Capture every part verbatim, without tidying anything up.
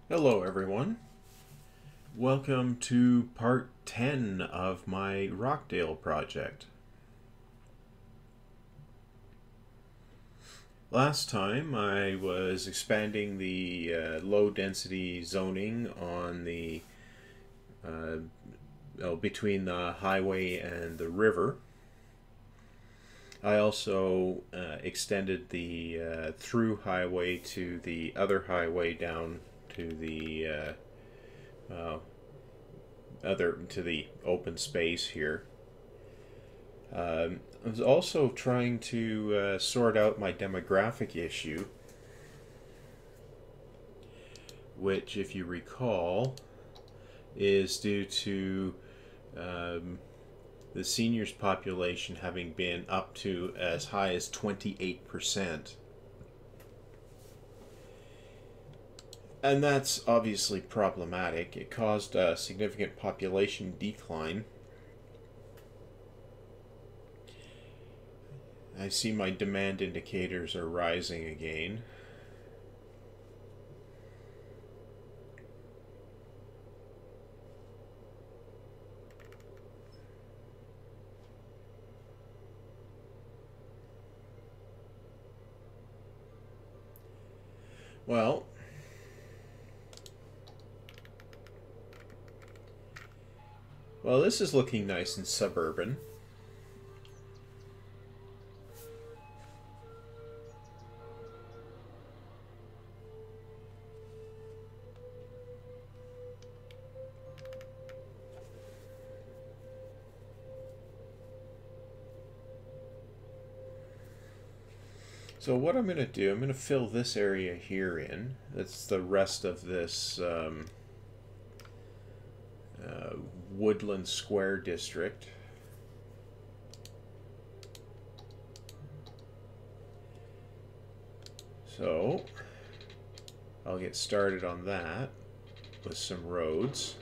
Hello everyone. Welcome to part ten of my Rockdale project. Last time I was expanding the uh, low density zoning on the uh, well, between the highway and the river. I also uh, extended the uh, through highway to the other highway down to the uh, uh, other to the open space here. Um, I was also trying to uh, sort out my demographic issue, which, if you recall, is due to um, the seniors population having been up to as high as twenty-eight percent. And that's obviously problematic. It caused a significant population decline. I see my demand indicators are rising again. Well, well, this is looking nice and suburban. So what I'm going to do, I'm going to fill this area here in. That's the rest of this um, uh, Woodland Square district. So I'll get started on that with some roads.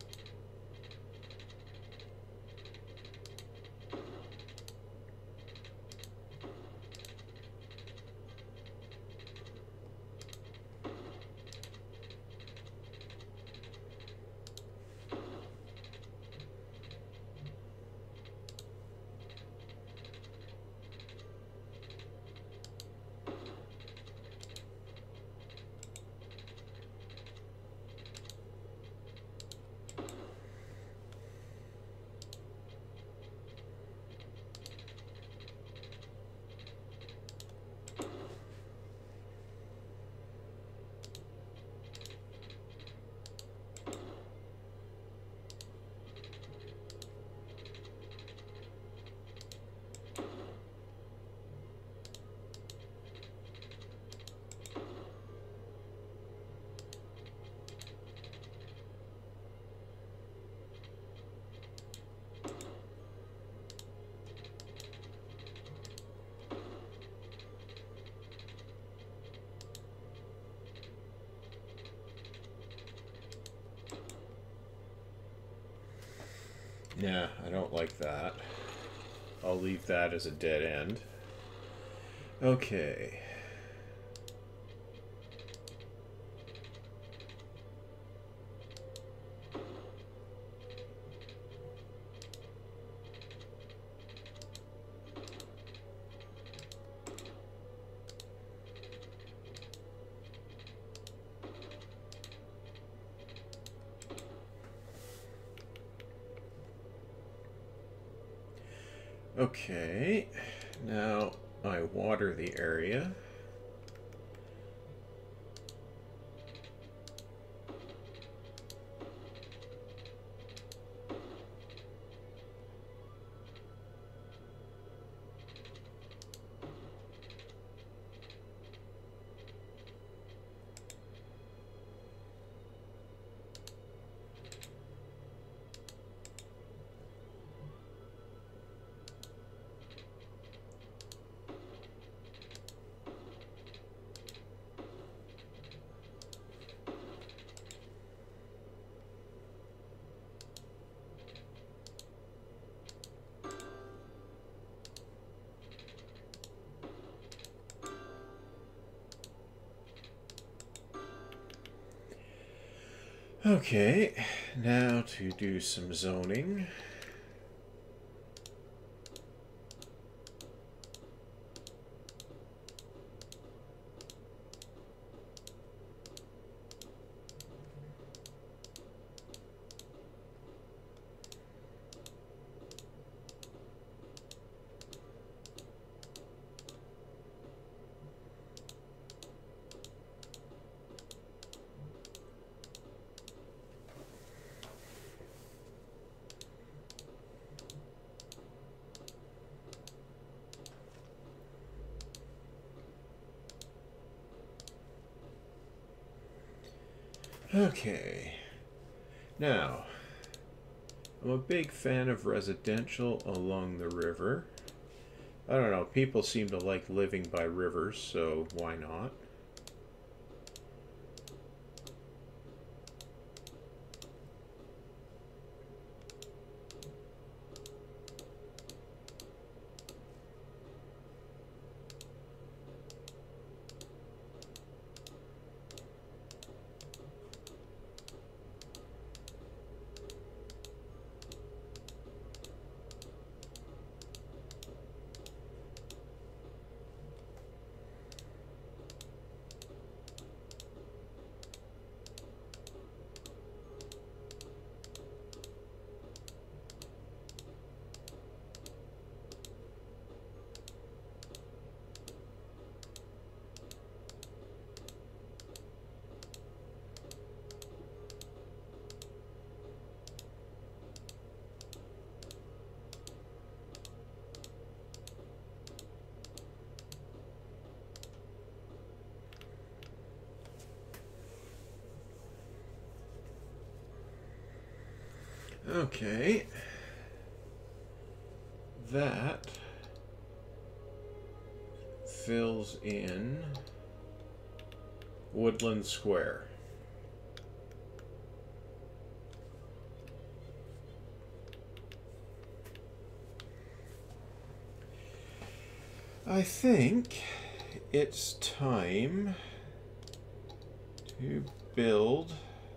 Yeah, I don't like that. I'll leave that as a dead end. Okay. Okay, now I water the area. Okay, now to do some zoning. Okay, now, I'm a big fan of residential along the river. I don't know, people seem to like living by rivers, so why not? Okay, that fills in Woodland Square. I think it's time to build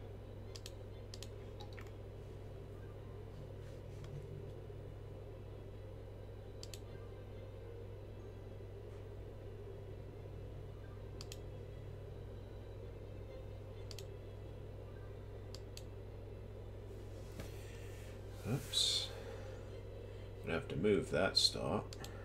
Oops. I'm gonna have to move that stop.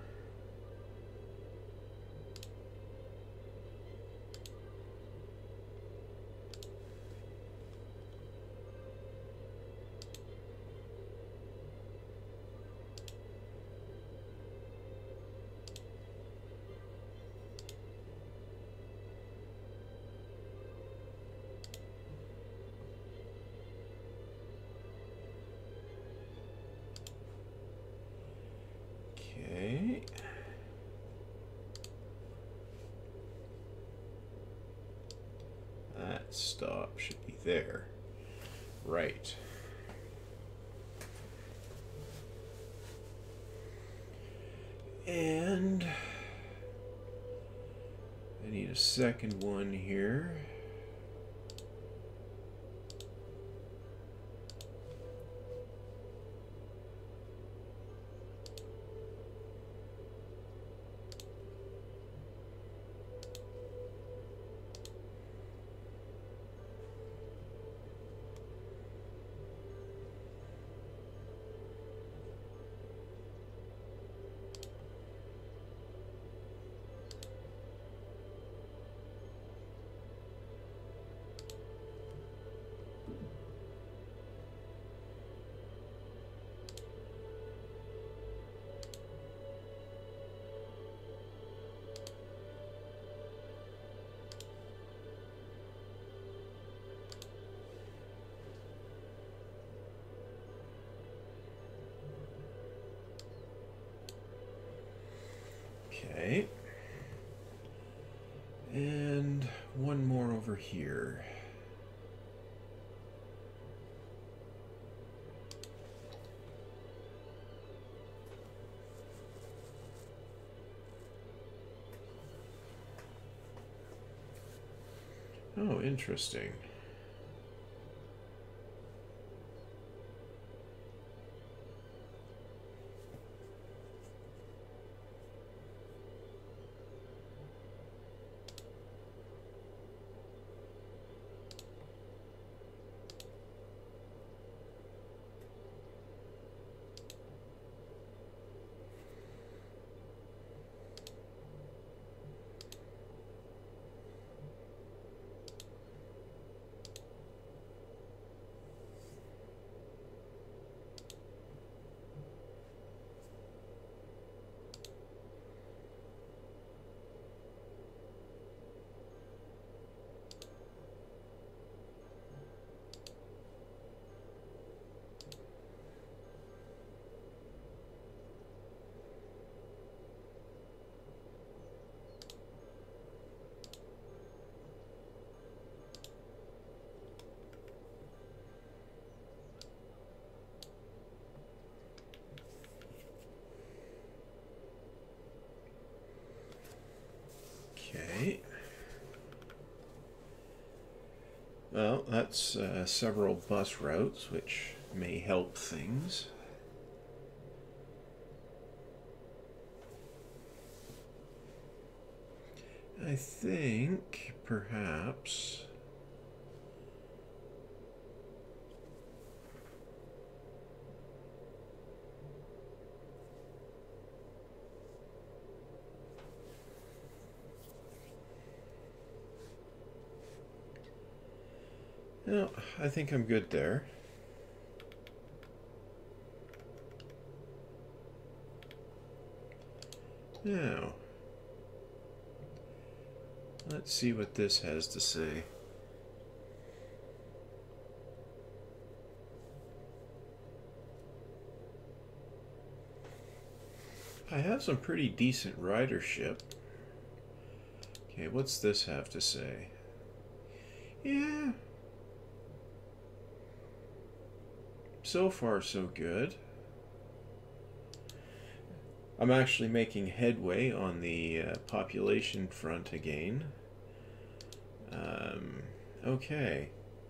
Okay. That stop should be there. Right. And I need a second one here. Okay. And one more over here. Oh, interesting. that's uh, several bus routes, which may help things. I think perhaps no, I think I'm good there. Now, let's see what this has to say. I have some pretty decent ridership. Okay, what's this have to say? Yeah. So far, so good. I'm actually making headway on the uh, population front again. Um, okay.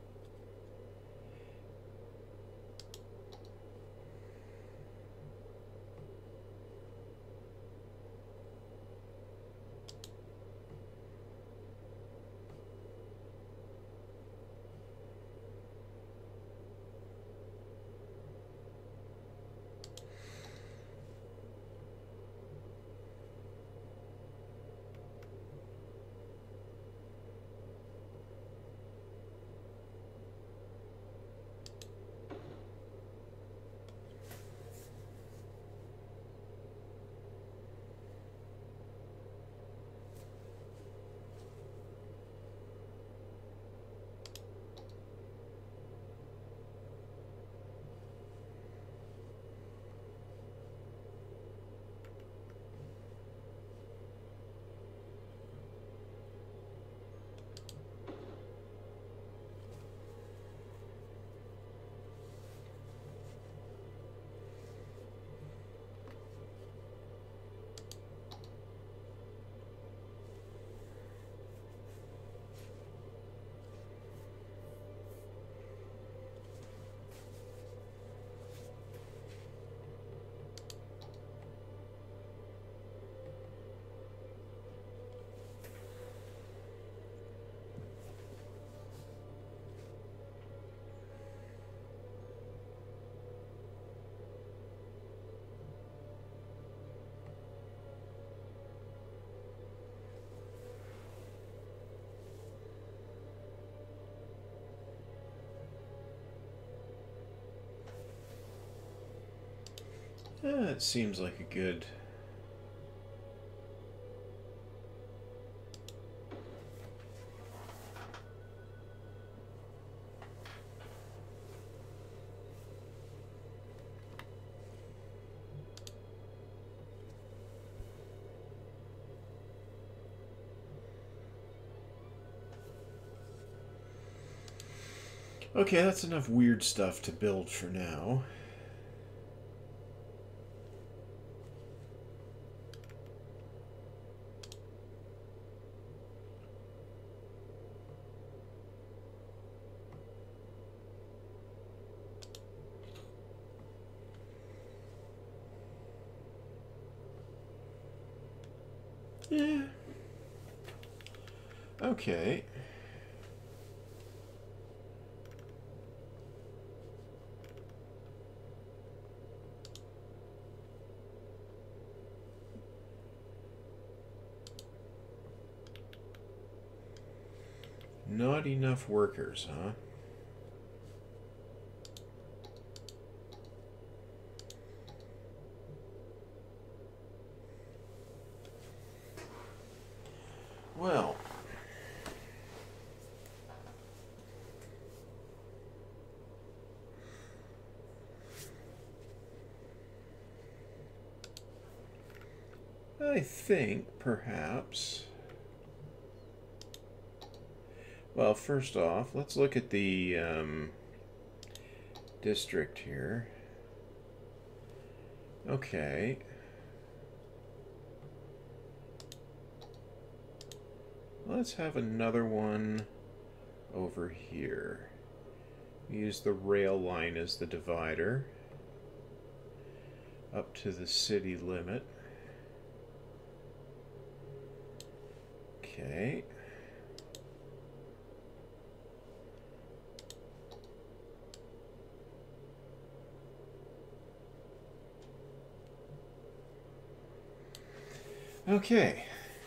Yeah, it seems like a good... Okay, that's enough weird stuff to build for now. Yeah. Okay. Not enough workers, huh? Well, I think perhaps... Well, first off, let's look at the um, district here. Okay. Let's have another one over here. Use the rail line as the divider up to the city limit. Okay. Okay.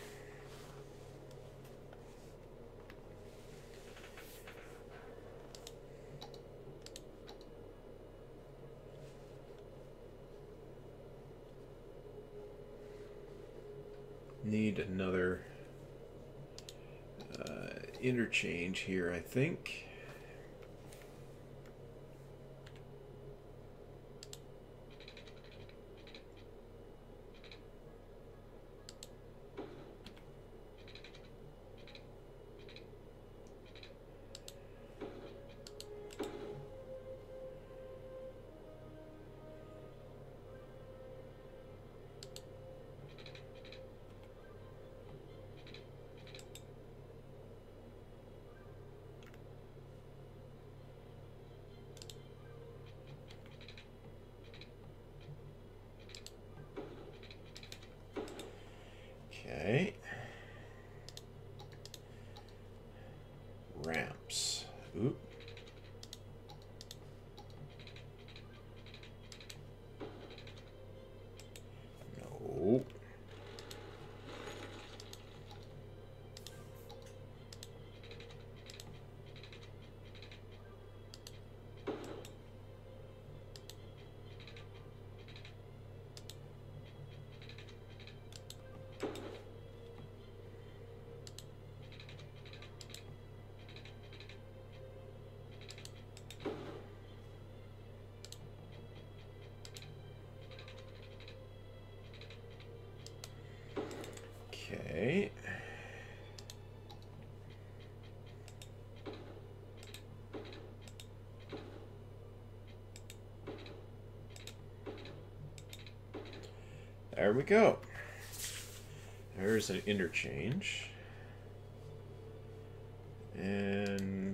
Need another uh, interchange here, I think. Okay. Ramps. Oop. No. Okay. There we go. There's an interchange. And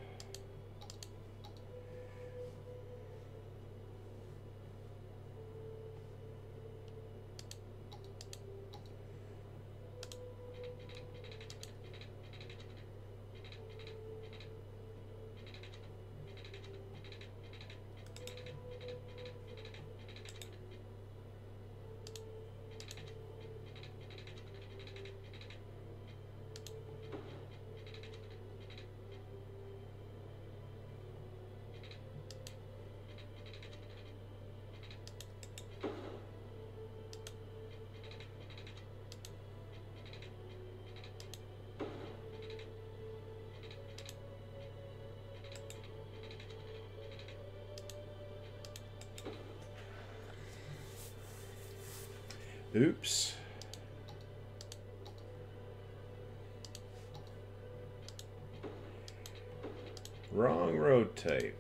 oops. Wrong road type.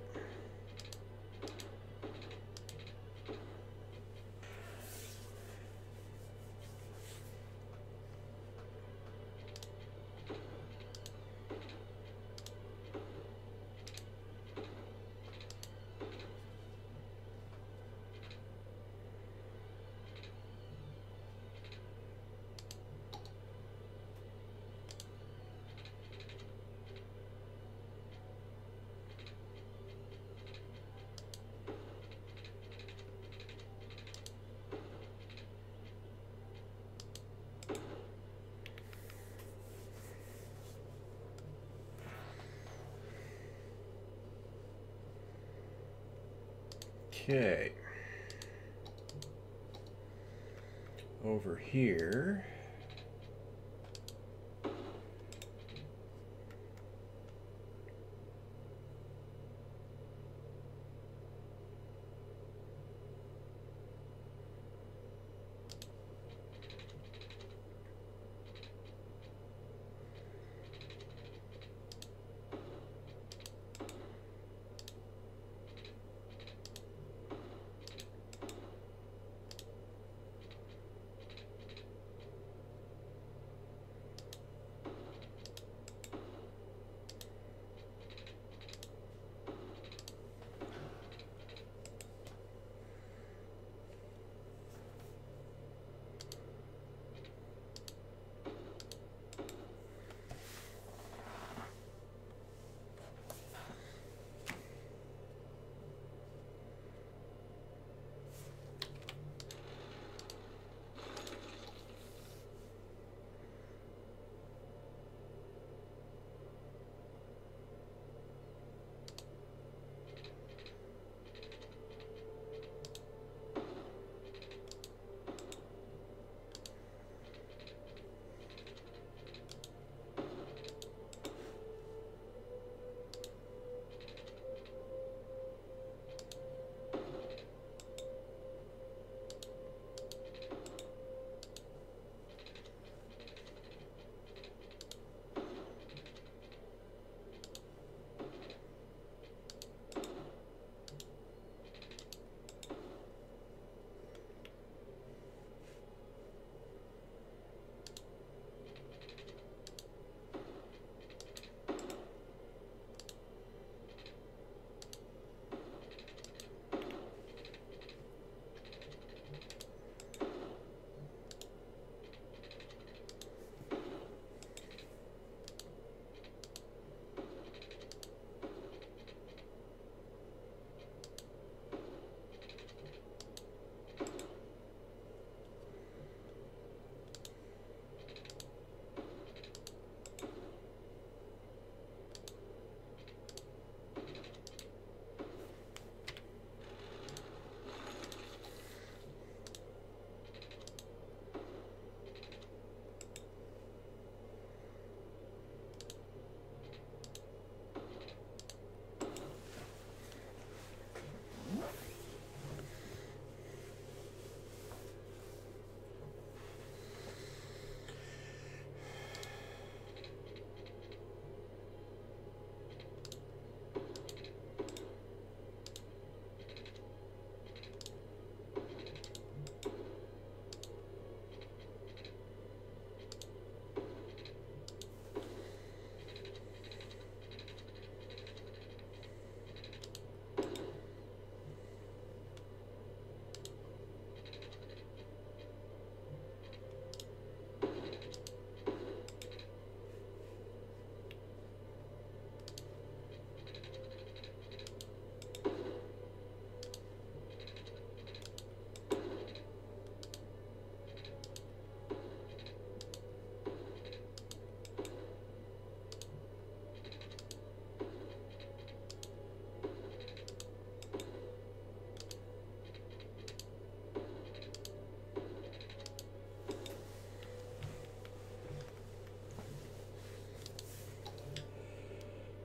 Okay. Over here.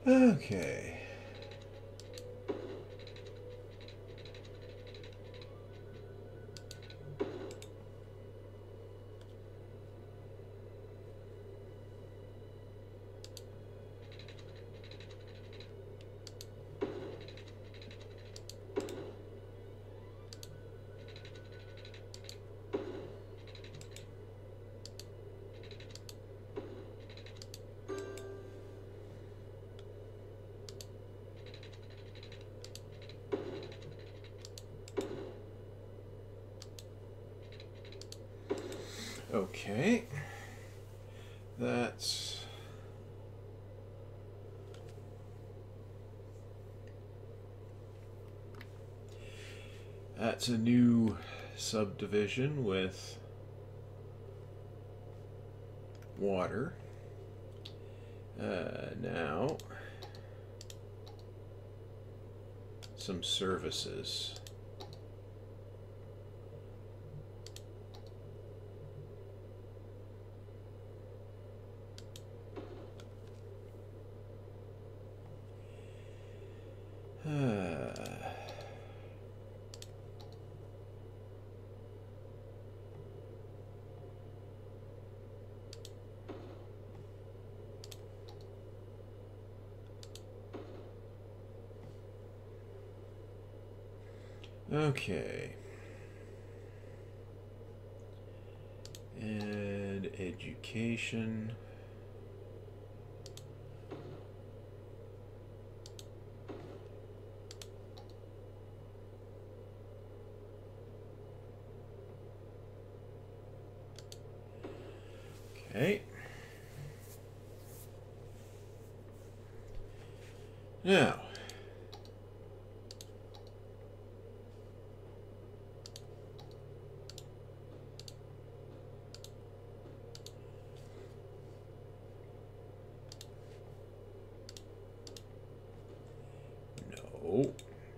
Okay. Okay, that's that's a new subdivision with water. Uh, now, some services. Okay. And education. Okay. Now, no.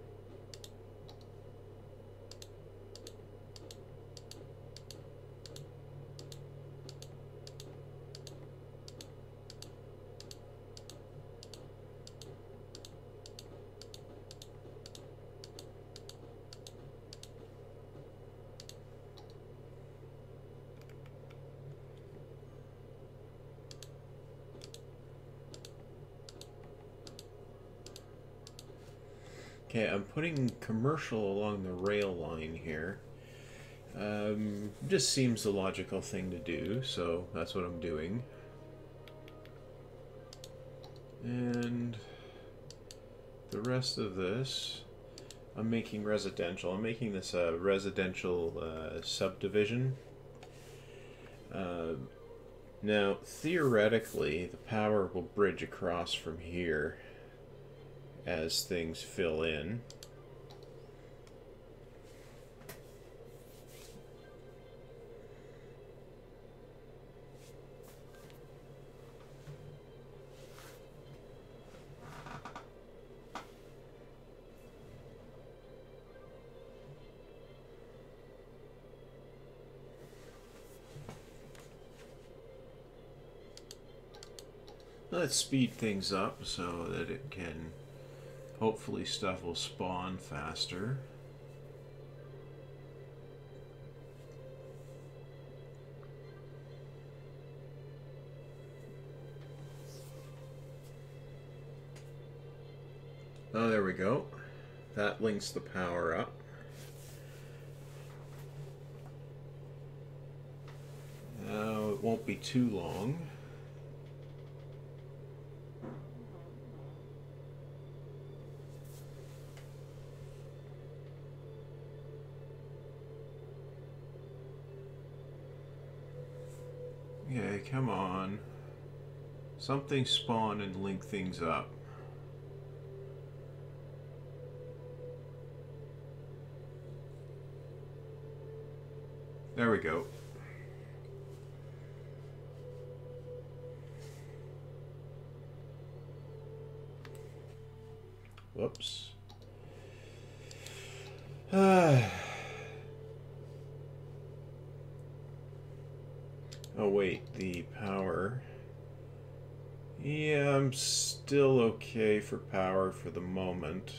Okay, I'm putting commercial along the rail line here. Um, just seems the logical thing to do, so that's what I'm doing. And the rest of this, I'm making residential. I'm making this a residential uh, subdivision. Uh, now, theoretically, the power will bridge across from here as things fill in. Let's speed things up so that it can, hopefully stuff will spawn faster. Oh, there we go. That links the power up. Now it won't be too long. Okay, come on. Something spawn and link things up. There we go. Whoops. Ah. Oh wait, the power Yeah, I'm still okay for power for the moment.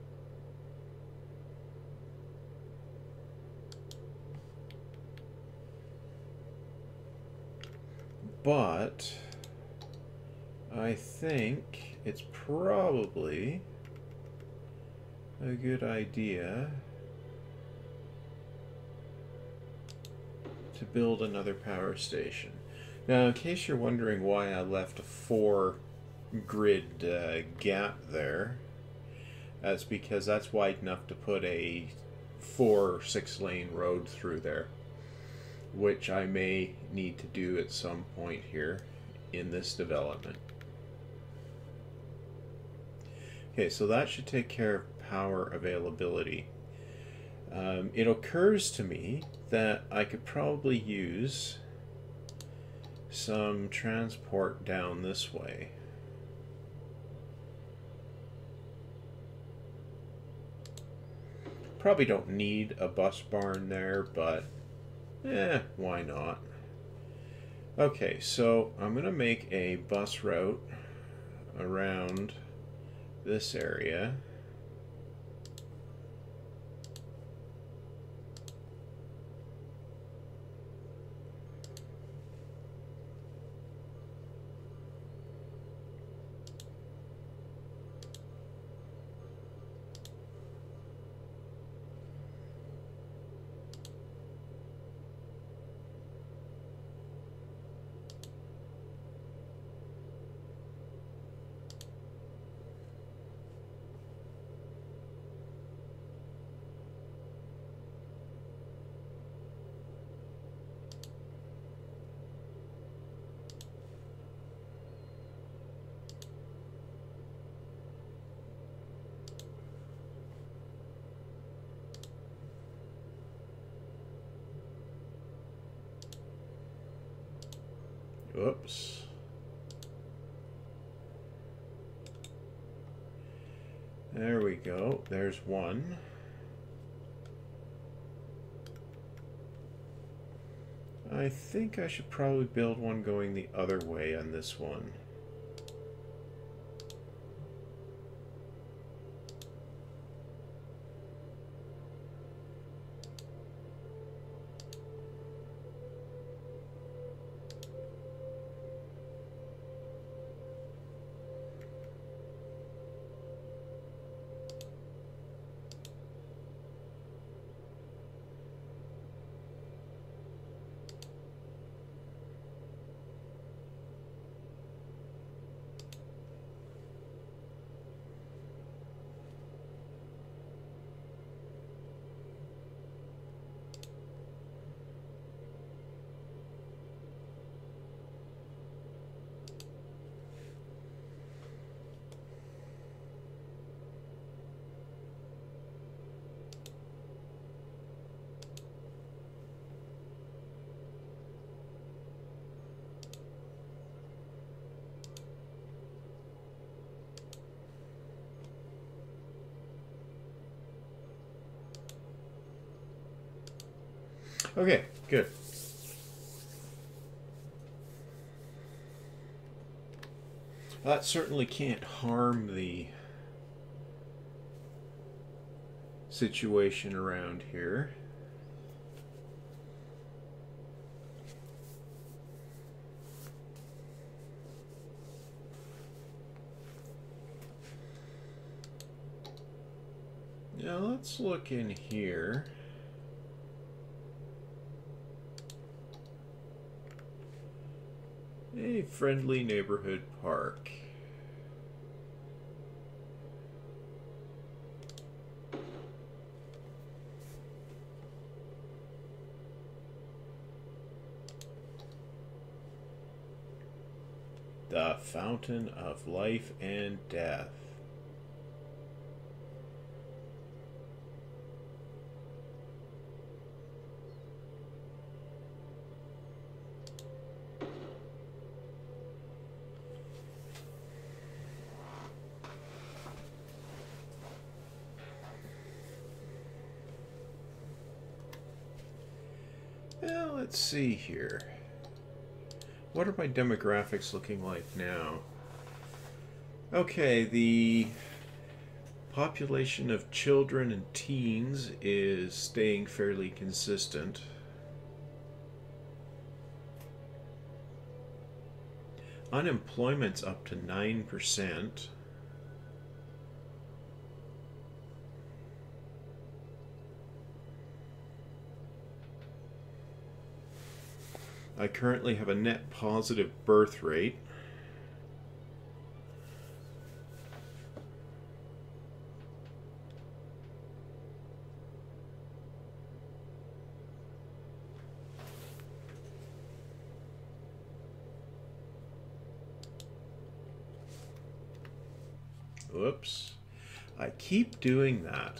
But I think it's probably a good idea to build another power station. Now, in case you're wondering why I left a four grid uh, gap there, that's because that's wide enough to put a four or six lane road through there, which I may need to do at some point here in this development. Okay, so that should take care of power availability. Um, it occurs to me that I could probably use some transport down this way. Probably don't need a bus barn there, but eh, why not? Okay, so I'm going to make a bus route around this area. Oops. There we go. There's one. I think I should probably build one going the other way on this one. Okay, good. That certainly can't harm the situation around here. Now let's look in here. A friendly neighborhood park. The fountain of life and death. Well, let's see here. What are my demographics looking like now? Okay, the population of children and teens is staying fairly consistent. Unemployment's up to nine percent. I currently have a net positive birth rate. Whoops. I keep doing that.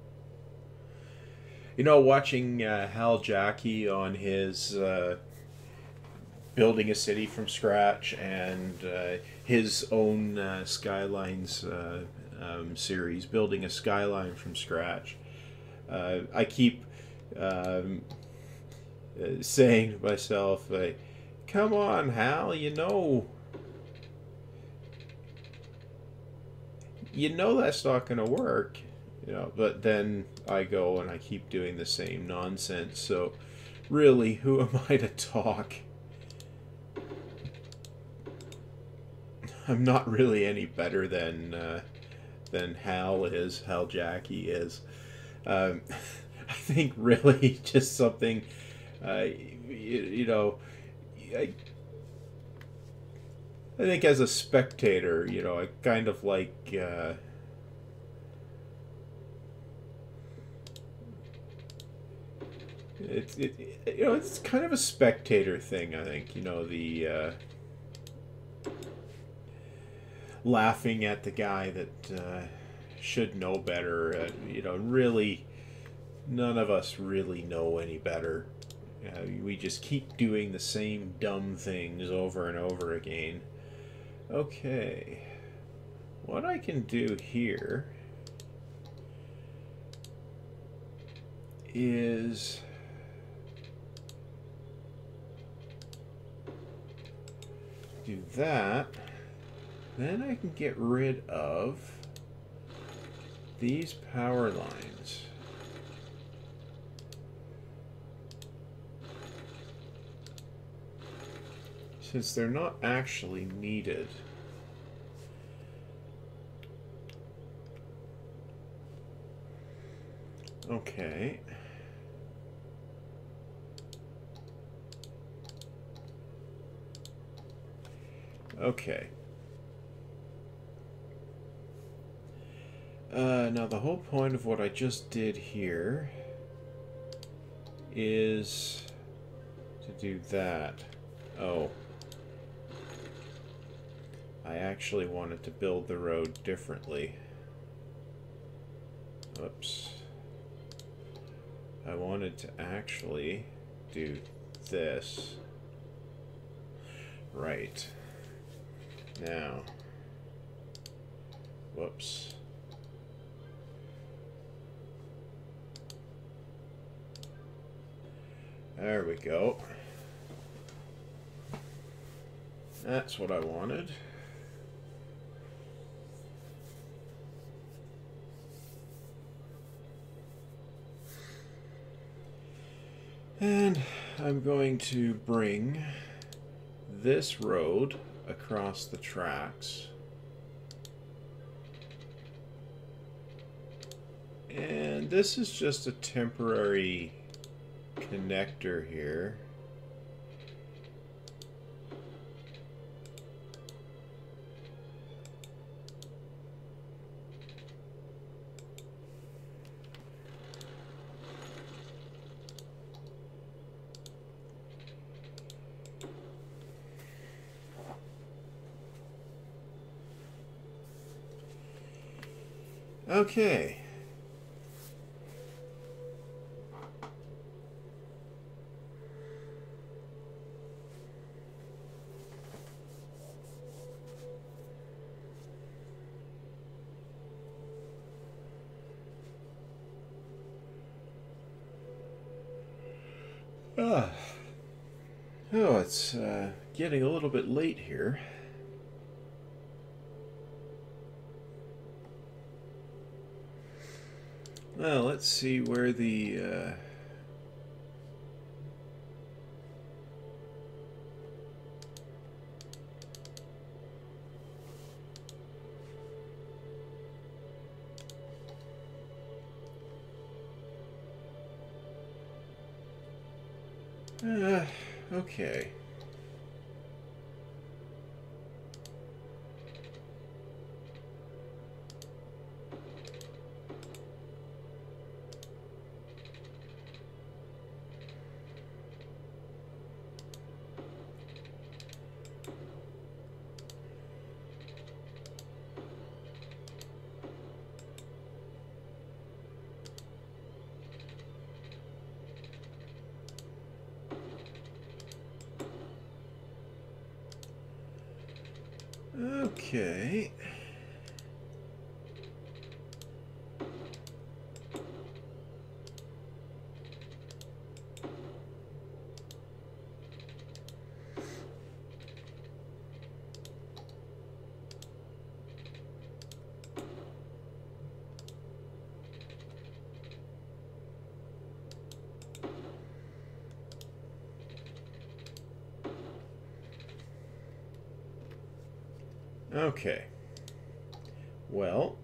You know, watching uh, Hal Jackie on his uh, building a city from scratch and uh, his own uh, Skylines uh, um, series, building a skyline from scratch. Uh, I keep um, uh, saying to myself, like, come on, Hal, you know, you know that's not going to work. You know, but then I go and I keep doing the same nonsense. So, really, who am I to talk? I'm not really any better than uh, than Hal is, Hal Jackie is. Um, I think really just something, uh, you, you know, I, I think as a spectator, you know, I kind of like. Uh, It's it, it you know it's kind of a spectator thing. I think you know the uh, laughing at the guy that uh, should know better. Uh, you know, really, none of us really know any better. Uh, we just keep doing the same dumb things over and over again. Okay, what I can do here is. Do that, then I can get rid of these power lines. Since they're not actually needed. Okay. Okay. Uh, now the whole point of what I just did here is to do that. Oh. I actually wanted to build the road differently. Oops. I wanted to actually do this. Right. Now, whoops. There we go. That's what I wanted. And I'm going to bring this road across the tracks. And this is just a temporary connector here. Okay. Ah. Oh, it's uh, getting a little bit late here. Well, let's see where the... Uh, uh, okay. Okay. Okay. Well,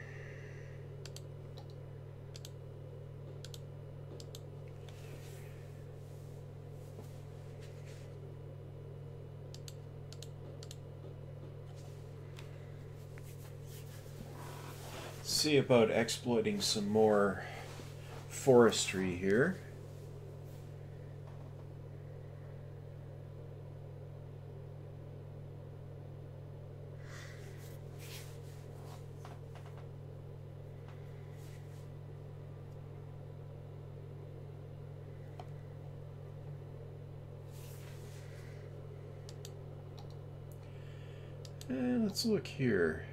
see about exploiting some more forestry here. And let's look here.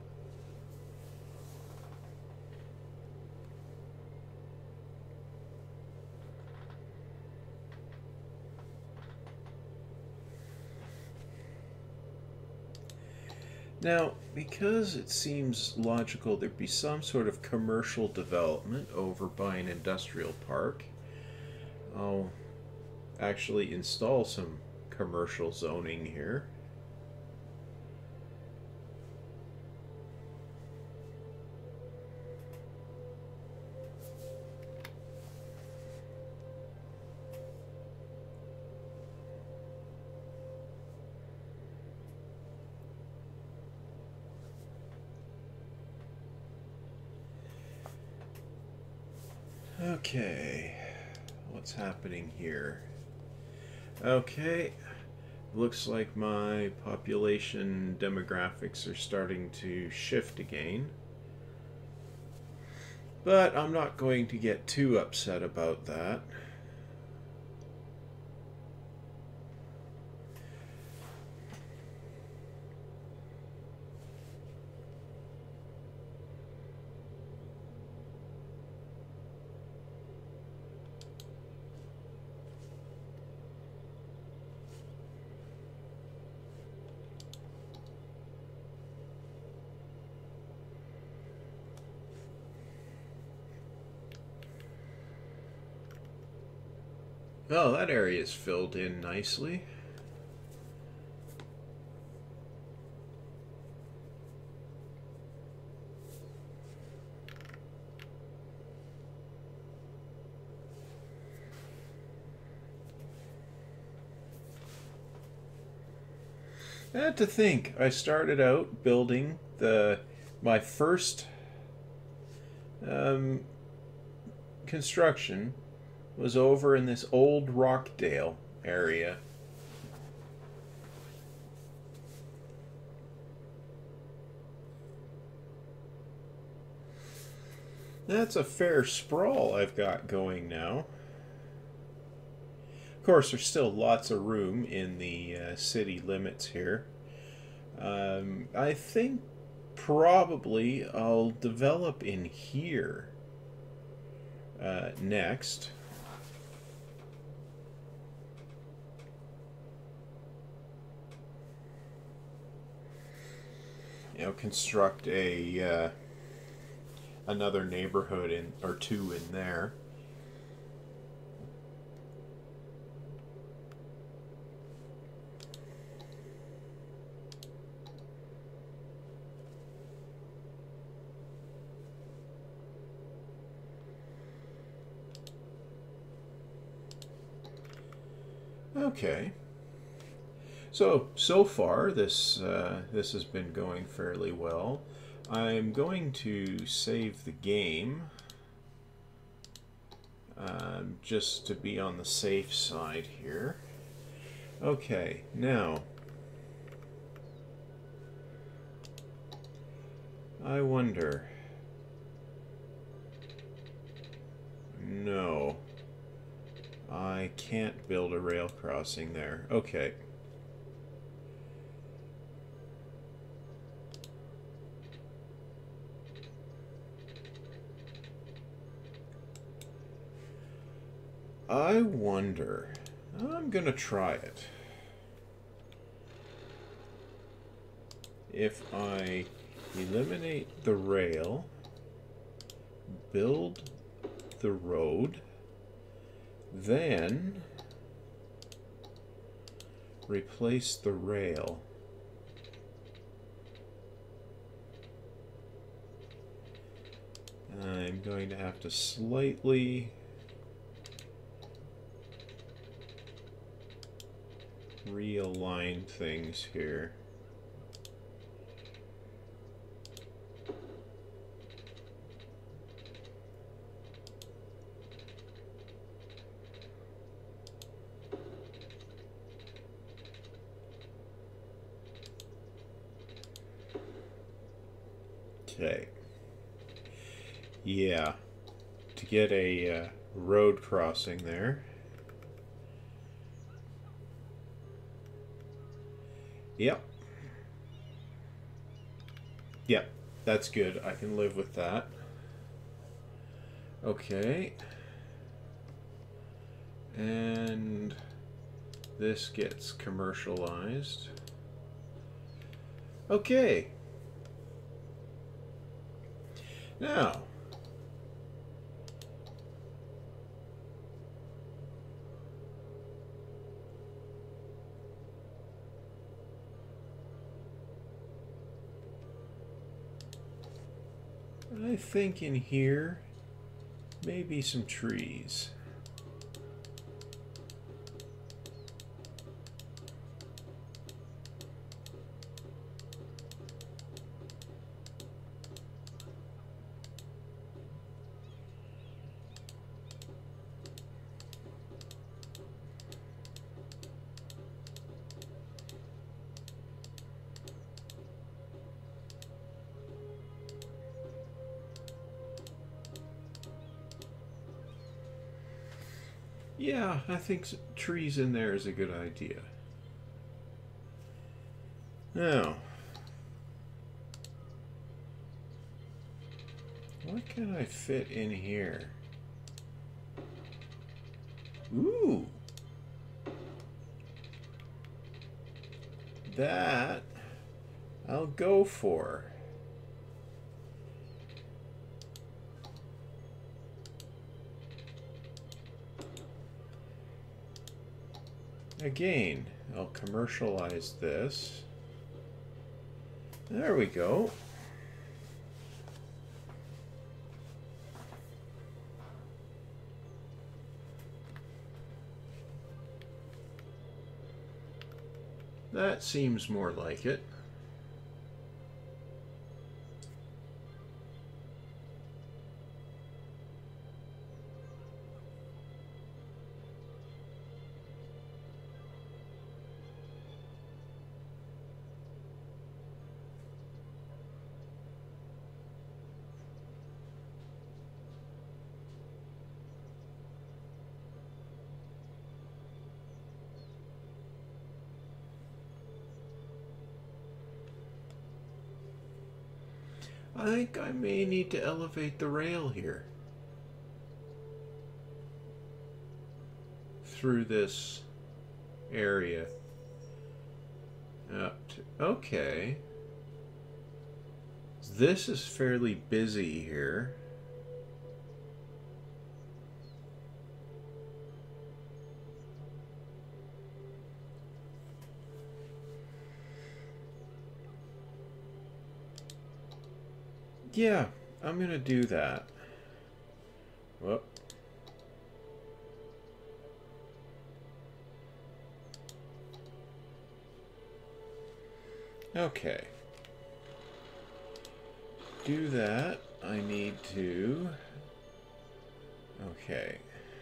Now, because it seems logical there'd be some sort of commercial development over by an industrial park, I'll actually install some commercial zoning here. Okay, what's happening here? Okay, looks like my population demographics are starting to shift again. But I'm not going to get too upset about that. Oh, that area is filled in nicely. I had to think. I started out building the my first um, construction was over in this old Rockdale area. That's a fair sprawl I've got going now. Of course, there's still lots of room in the uh, city limits here. Um, I think probably I'll develop in here uh, next. You know, construct a uh, another neighborhood in or two in there. Okay. So, so far, this, uh, this has been going fairly well. I'm going to save the game, um, just to be on the safe side here. Okay, now, I wonder... No. I can't build a rail crossing there. Okay. I wonder. I'm gonna try it. If I eliminate the rail, build the road, then replace the rail. I'm going to have to slightly realign things here. Okay. Yeah. To get a uh, road crossing there. Yep. Yep. That's good. I can live with that. Okay. And this gets commercialized. Okay. Now, I think in here, maybe some trees. Yeah, I think trees in there is a good idea. Now, what can I fit in here? Ooh! That I'll go for. Again, I'll commercialize this. There we go. That seems more like it. I think I may need to elevate the rail here through this area. Up to, okay. this is fairly busy here. Yeah, I'm going to do that. Whoop. Okay. Do that. I need to... Okay.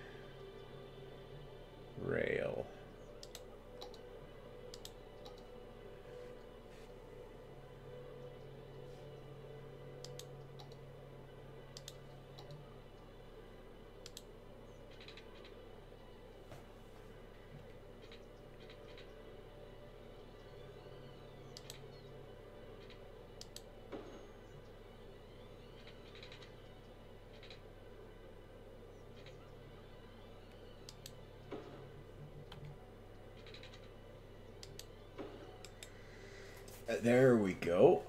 Rail. There we go.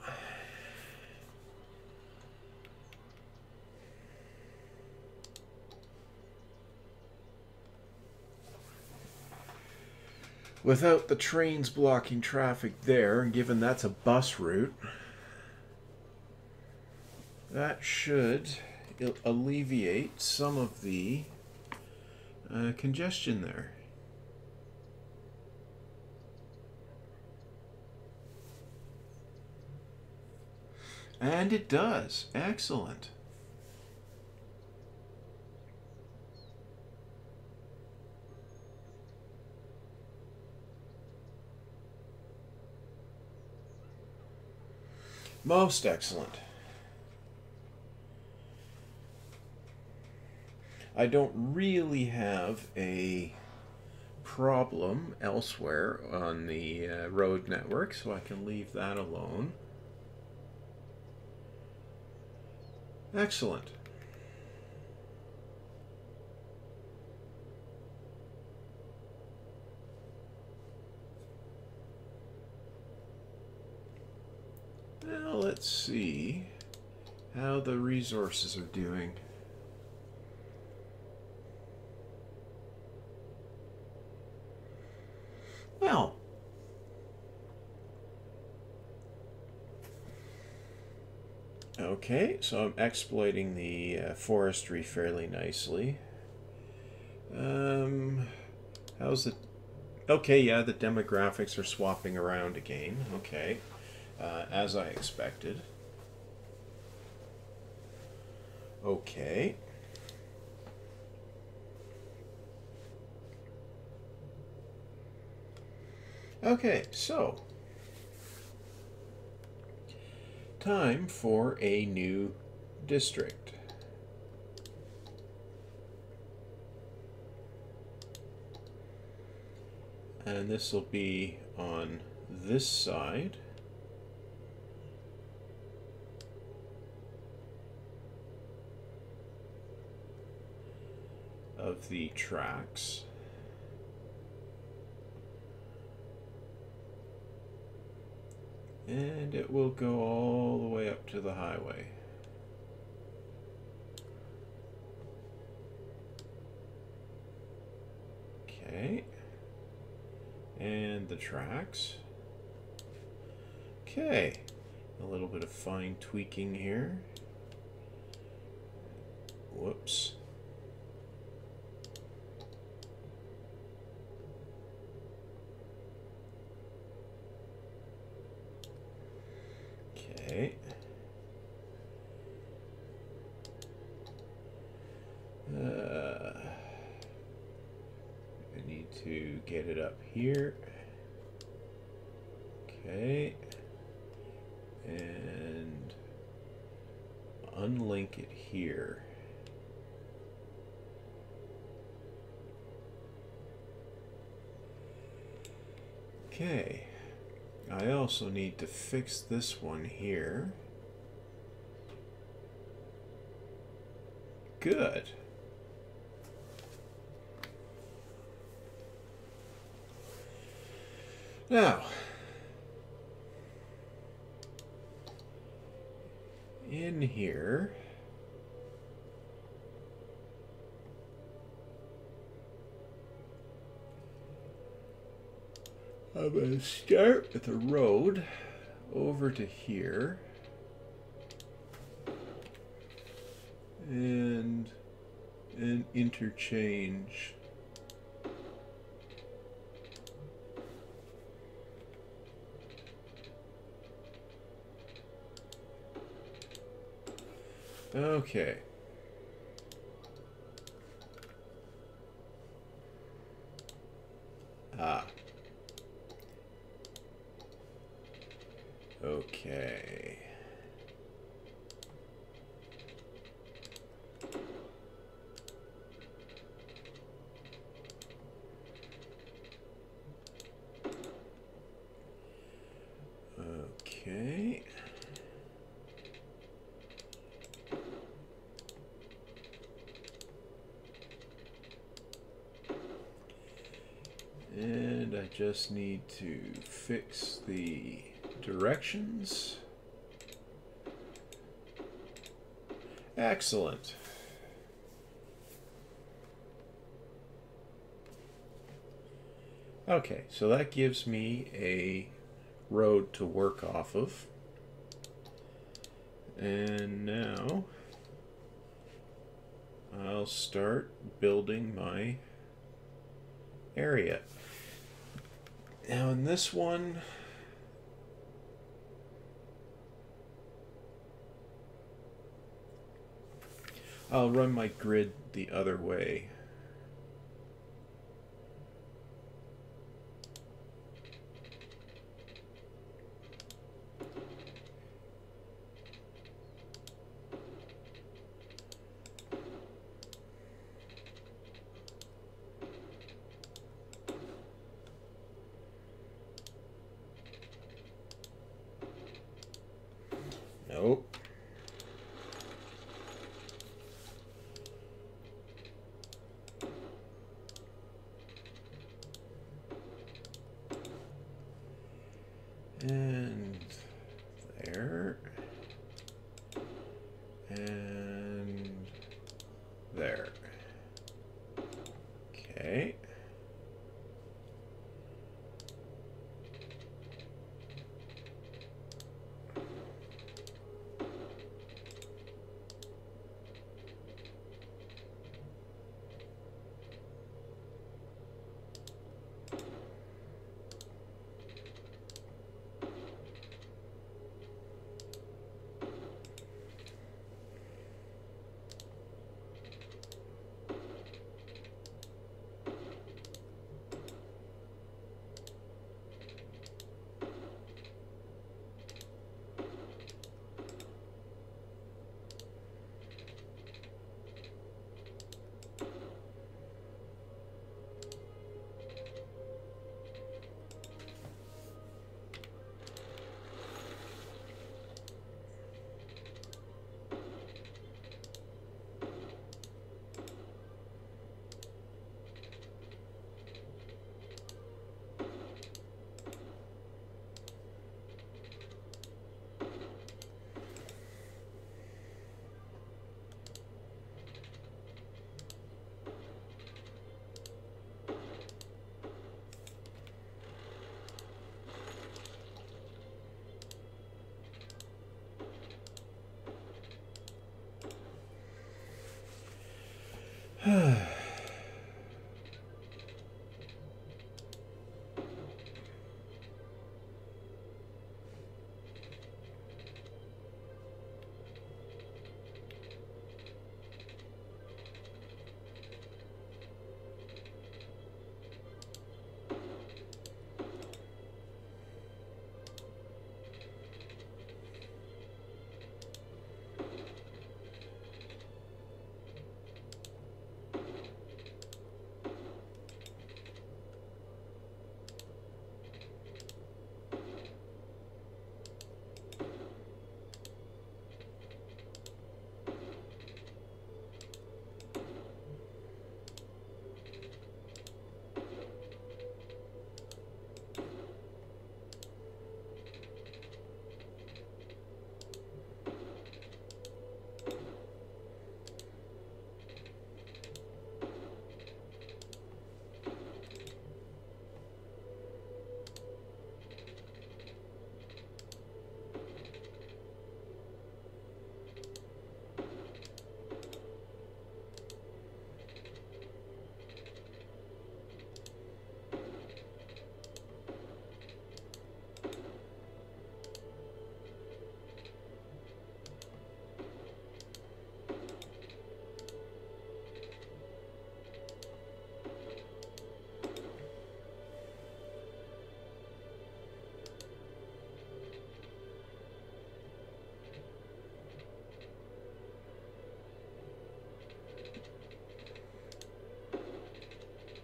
Without the trains blocking traffic there, and given that's a bus route, that should alleviate some of the uh, congestion there. And it does. Excellent. Most excellent. I don't really have a problem elsewhere on the uh, road network, so I can leave that alone. Excellent. Now let's see how the resources are doing. Well, okay, so I'm exploiting the uh, forestry fairly nicely. Um, how's it? Okay, yeah, the demographics are swapping around again. Okay, uh, as I expected. Okay. Okay, so time for a new district. And this will be on this side of the tracks. And it will go all the way up to the highway. Okay. And the tracks. Okay. A little bit of fine tweaking here. Whoops. Okay. Uh, I need to get it up here. Okay. And unlink it here. Okay. I also need to fix this one here. Good. Now, in here, I'm going to start with a road over to here and an interchange. Okay. Ah. Okay. Okay. And I just need to fix the directions. Excellent. Okay, so that gives me a road to work off of. And now I'll start building my area. Now in this one, I'll run my grid the other way. Nope. And there. And there. Okay.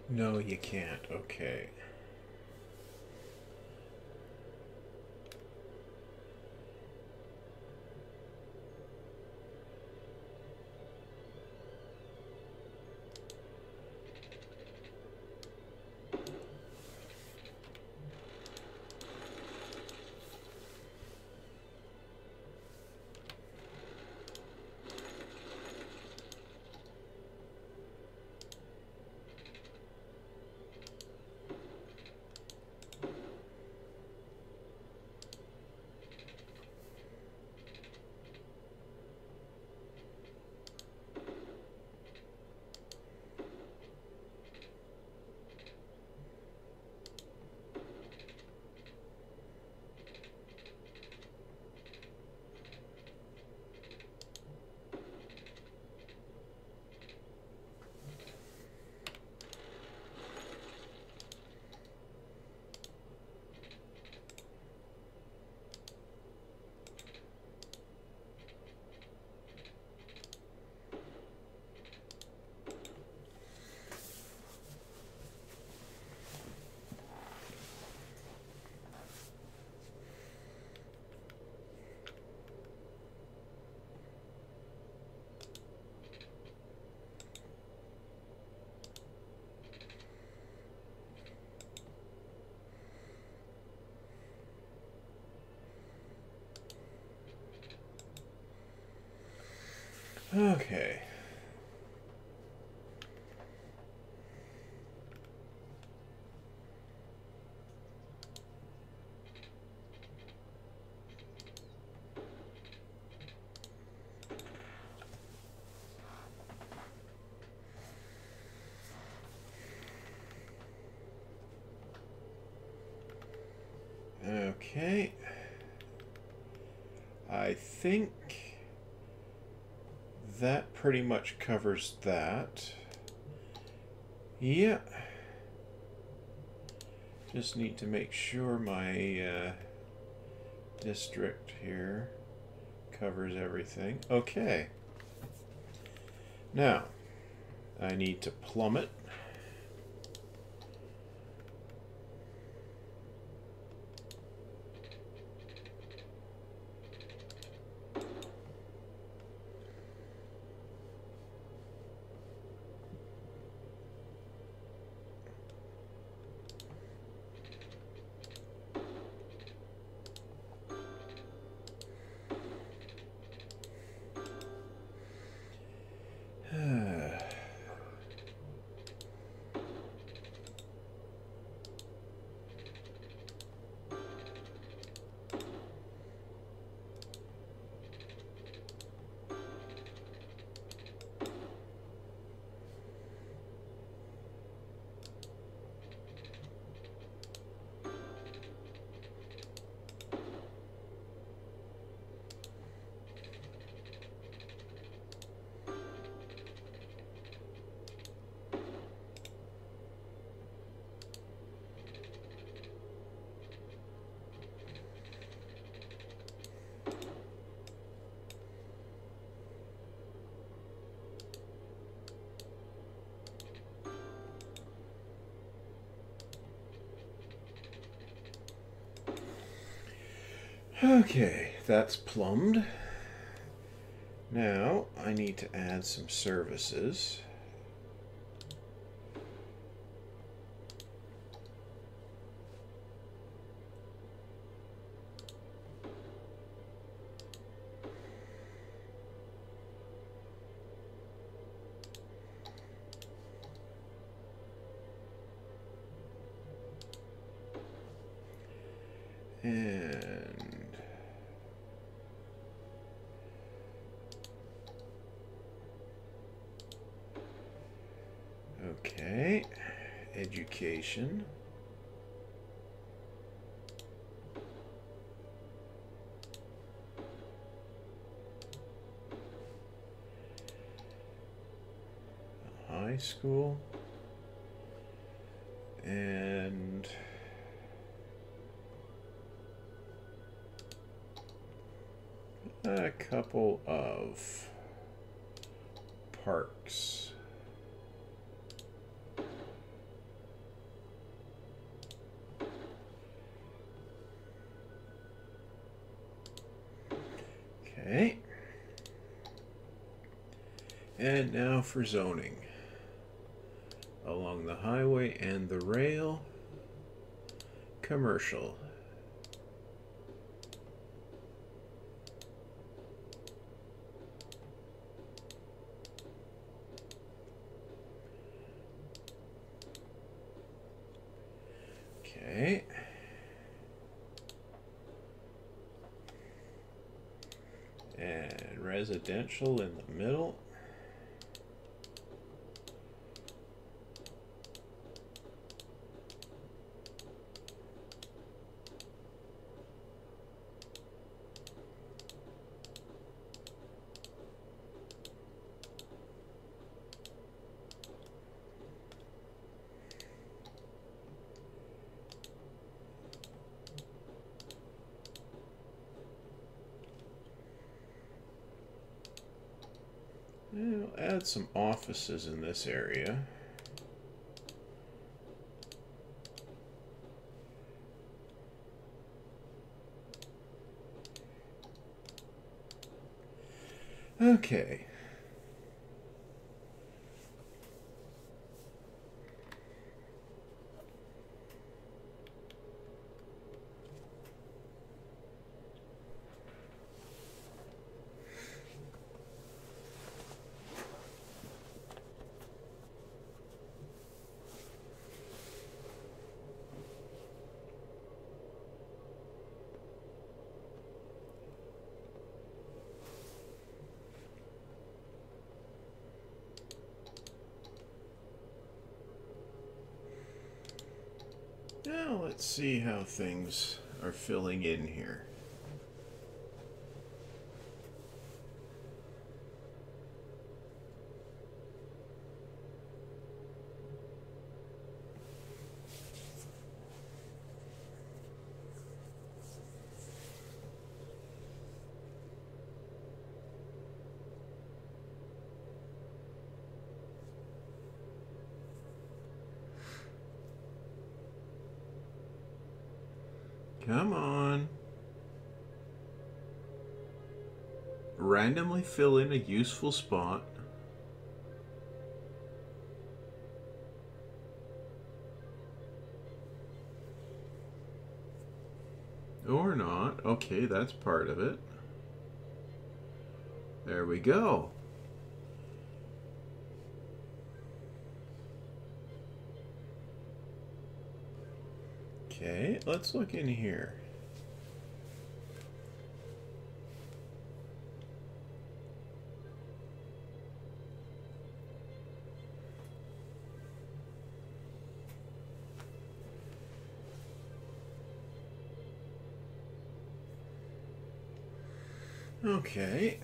No, you can't. Okay. Okay. Okay. I think that pretty much covers that. Yeah. Just need to make sure my uh, district here covers everything. Okay. Now, I need to plumb it. Okay, that's plumbed. Now I need to add some services. And okay, education. High school. And a couple of parks. Okay. And now for zoning. Along the highway and the rail. Commercial. Okay. And residential in the middle. I'll add some offices in this area. Okay. Now let's see how things are filling in here. Come on. Randomly fill in a useful spot. Or not. Okay, that's part of it. There we go. Okay, let's look in here. Okay.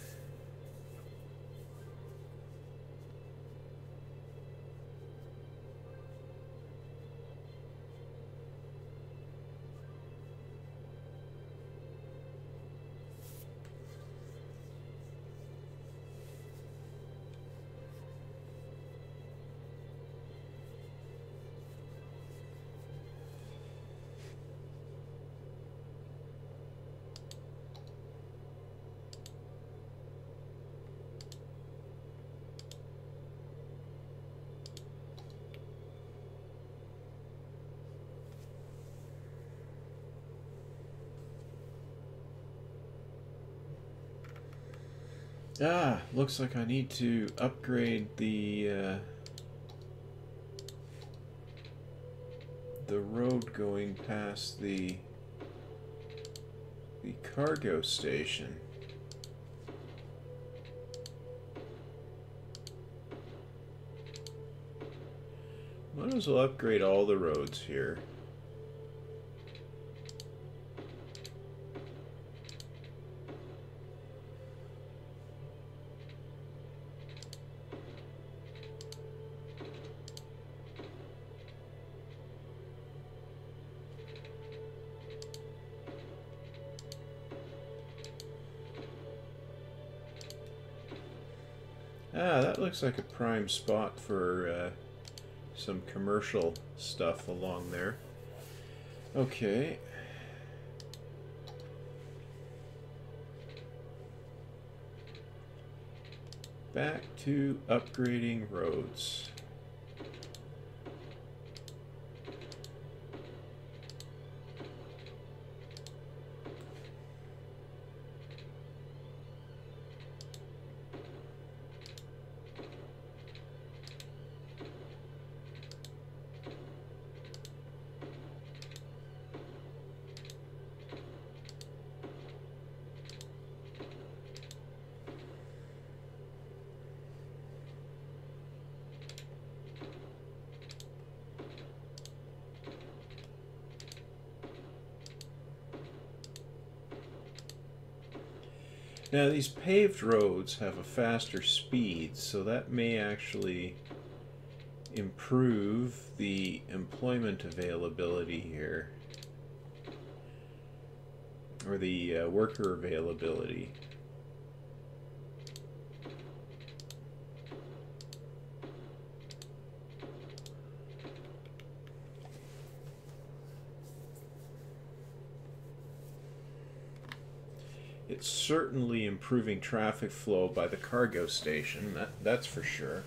Ah, looks like I need to upgrade the uh, the road going past the the cargo station. Might as well upgrade all the roads here. Ah, that looks like a prime spot for uh, some commercial stuff along there. Okay. back to upgrading roads. Now these paved roads have a faster speed, so that may actually improve the employment availability here, or the uh, worker availability. It's certainly improving traffic flow by the cargo station, that, that's for sure.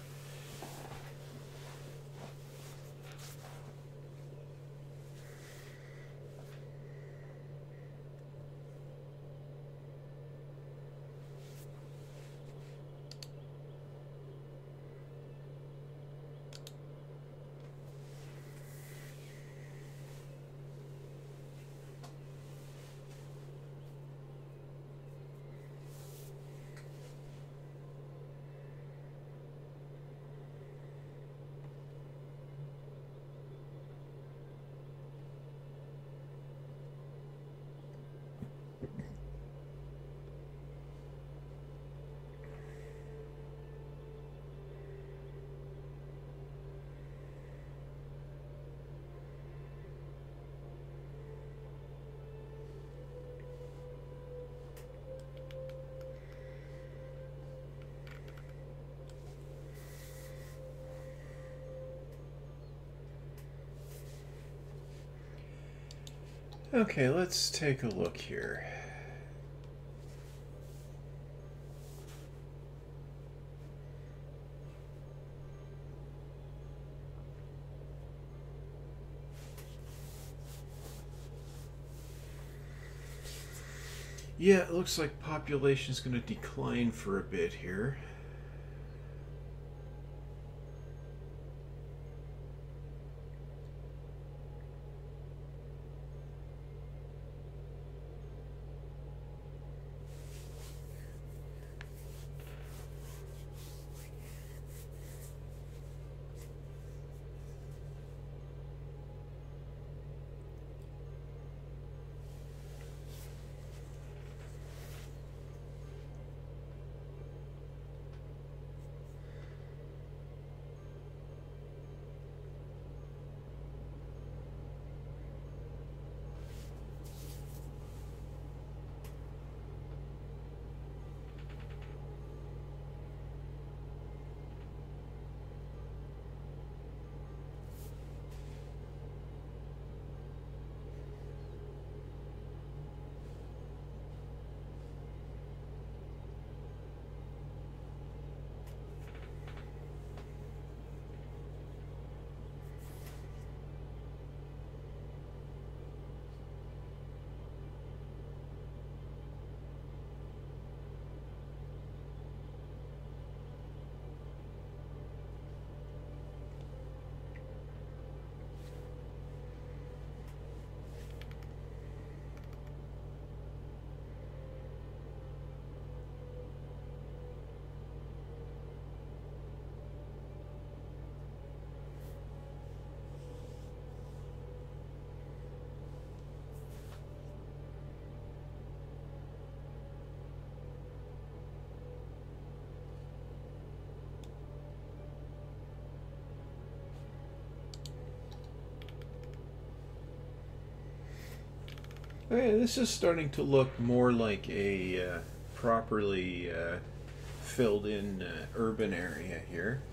Okay, let's take a look here. Yeah, it looks like population is going to decline for a bit here. Okay, this is starting to look more like a uh, properly uh, filled in uh, urban area here.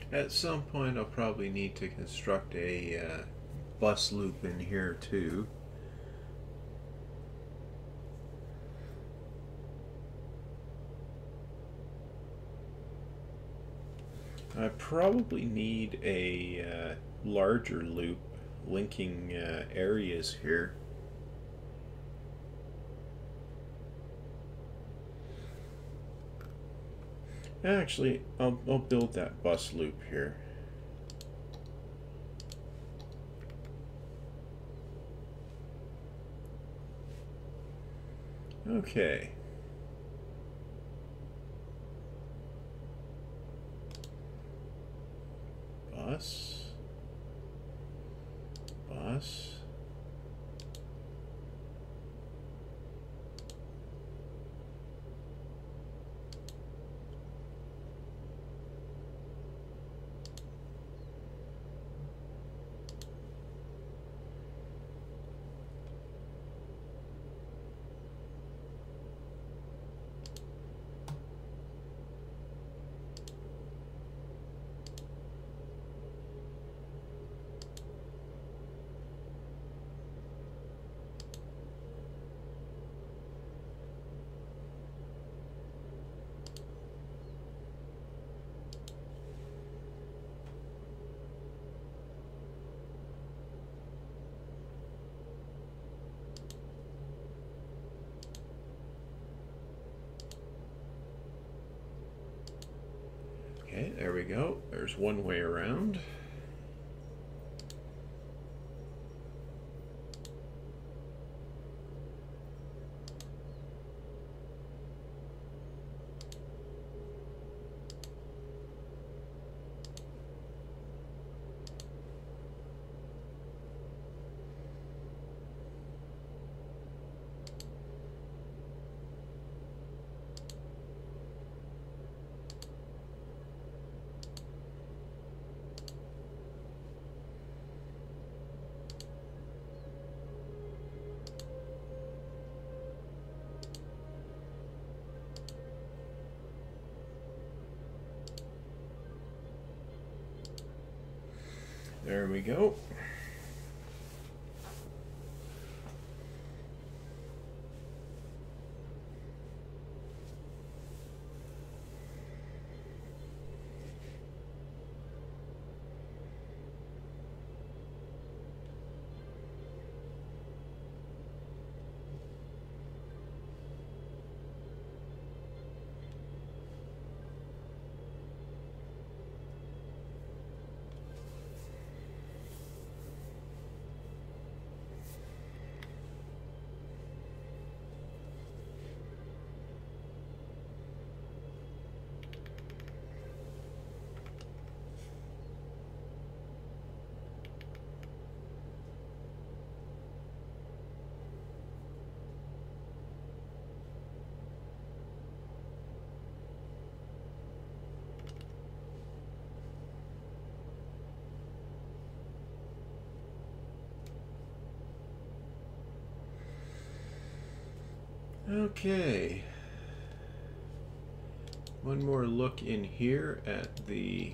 At some point, I'll probably need to construct a uh, bus loop in here too. I probably need a uh, larger loop linking uh, areas here. Actually, I'll, I'll build that bus loop here. Okay. Bus. Bus. Okay, there we go. There's one way around. There we go. Okay. One more look in here at the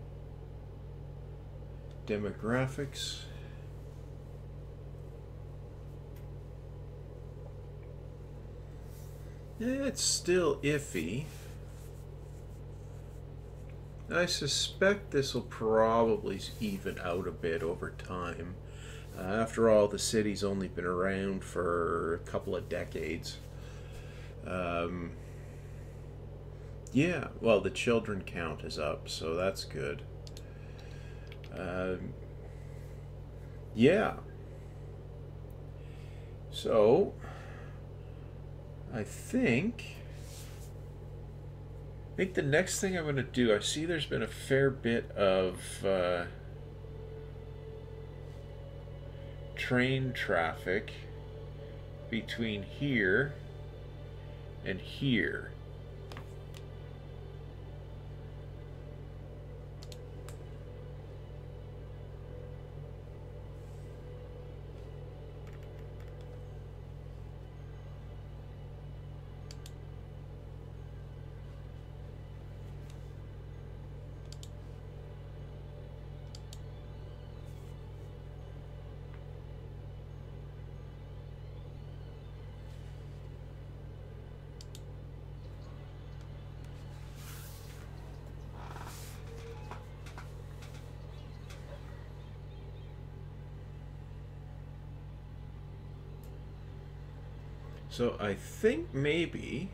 demographics. It's still iffy. I suspect this will probably even out a bit over time. Uh, after all, the city's only been around for a couple of decades. Um, yeah, well, the children count is up, so that's good. Um, yeah. So, I think... I think the next thing I'm going to do, I see there's been a fair bit of uh, train traffic between here and here. So I think maybe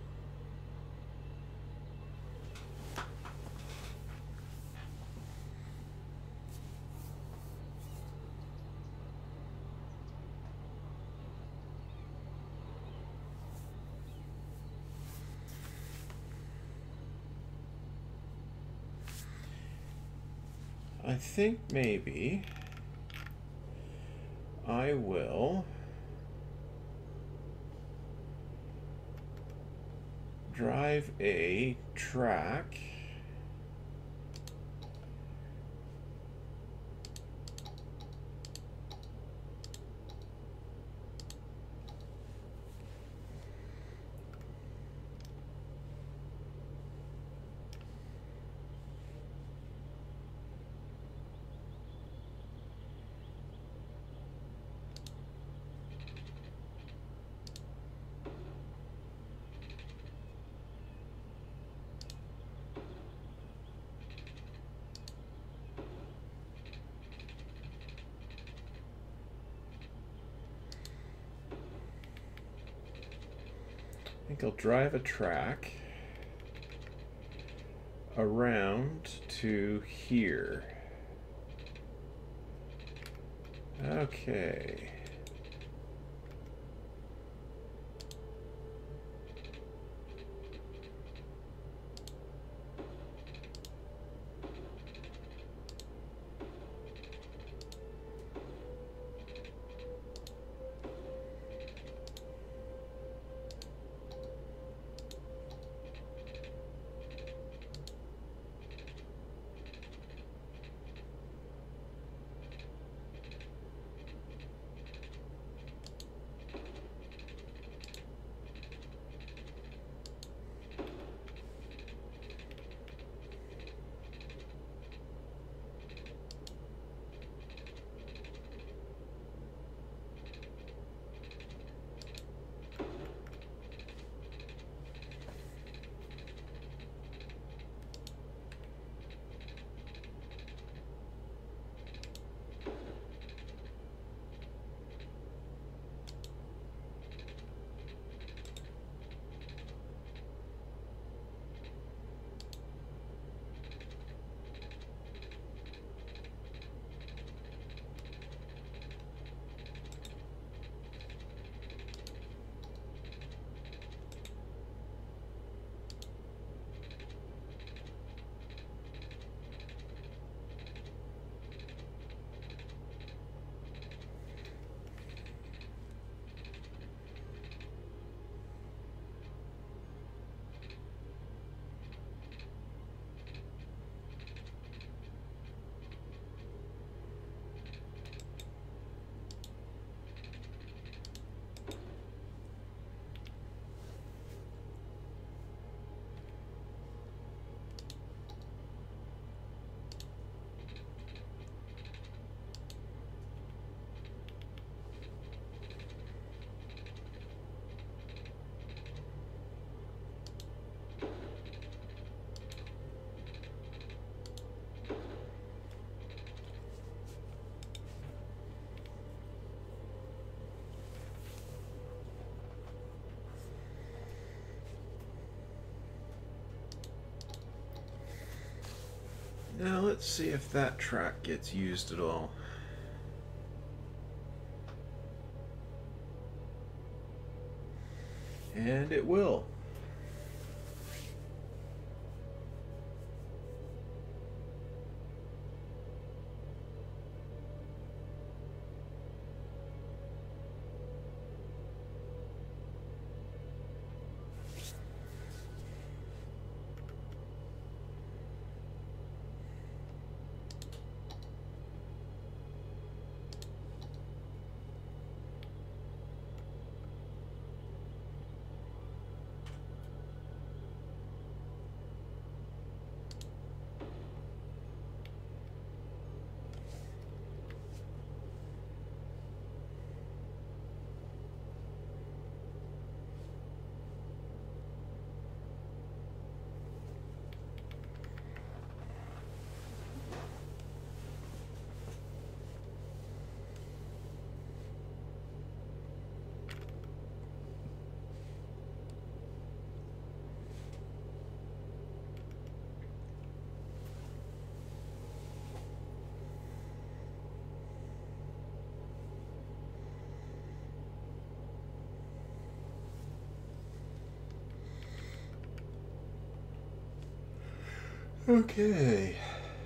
I think maybe I will drive a track I think I'll drive a track around to here. Okay. Now let's see if that track gets used at all. And it will. Okay.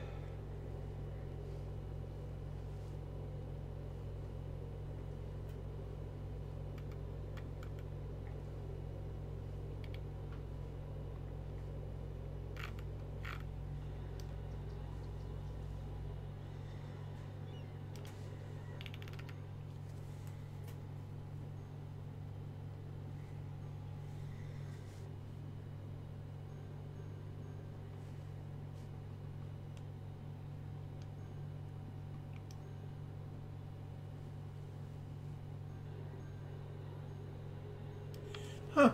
Huh.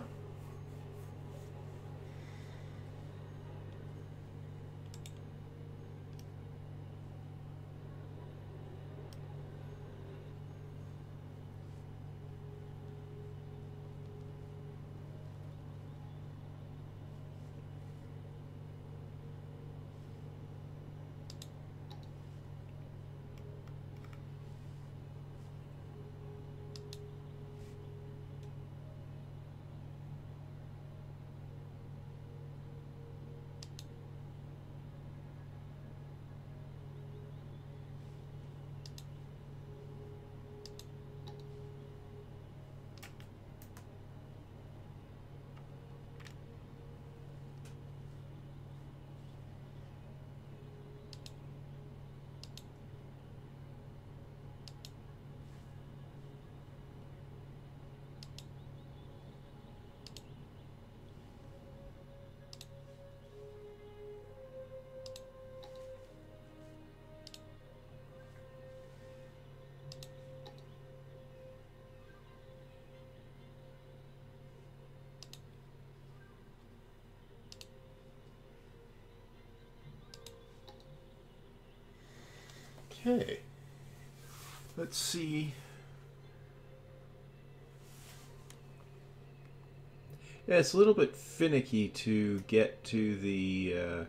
Okay. Let's see. Yeah, it's a little bit finicky to get to the uh,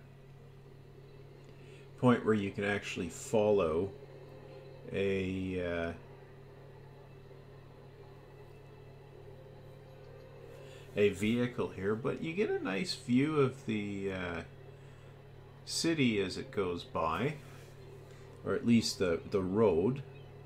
point where you can actually follow a uh, a vehicle here, but you get a nice view of the uh, city as it goes by, or at least the the road.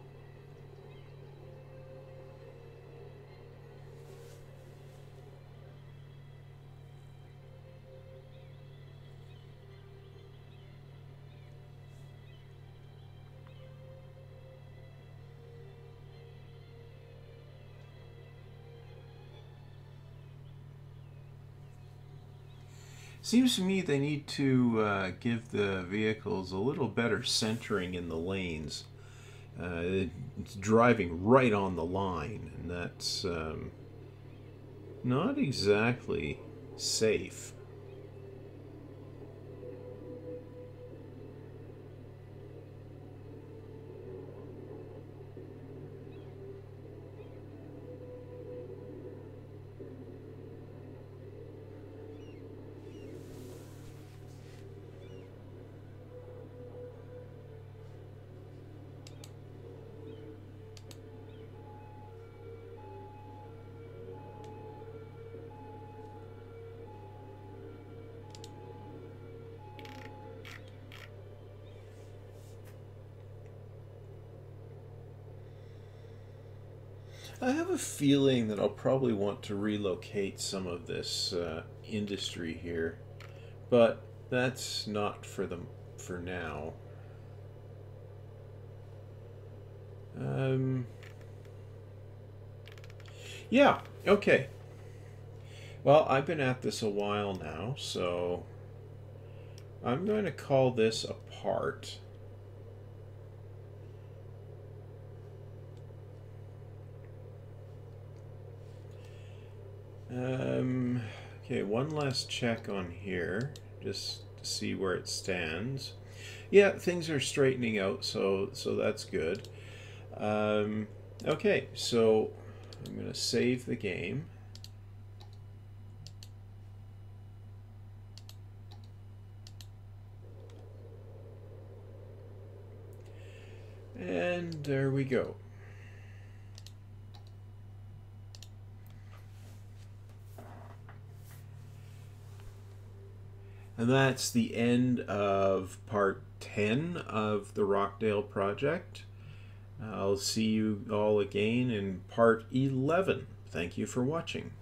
Seems to me they need to uh, give the vehicles a little better centering in the lanes. Uh, it's driving right on the line, and that's um, not exactly safe. I have a feeling that I'll probably want to relocate some of this uh, industry here, but that's not for them for now. Um, yeah, okay. Well, I've been at this a while now, so I'm going to call this a part. Um, okay, one last check on here, just to see where it stands. Yeah, things are straightening out, so so that's good. Um, okay, so I'm going to save the game. And there we go. And that's the end of part ten of the Rockdale project. I'll see you all again in part eleven. Thank you for watching.